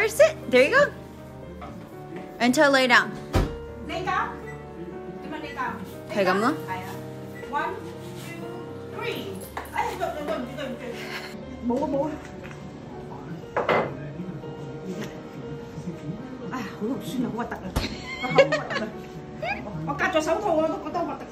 sit. There you go. Until lay down. Lay down. Come on, lay down. Thầy cầm nữa. 1, 2, 3. Ê, đừng. Bố. À, hối hộp xuyên là quá tật rồi. Con không quá tật rồi. Con cắt cho sống thôi, con tao quá tật.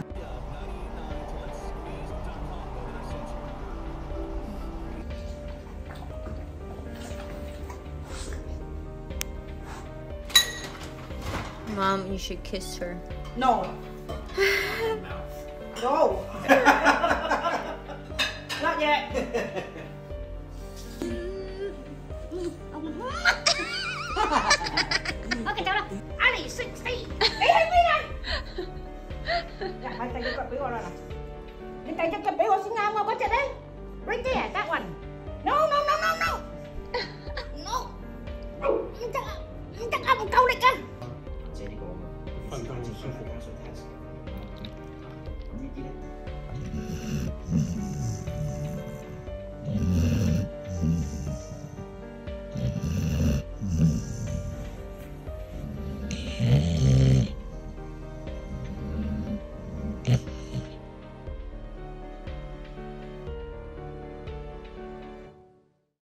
Mom, you should kiss her. No. No. Not yet.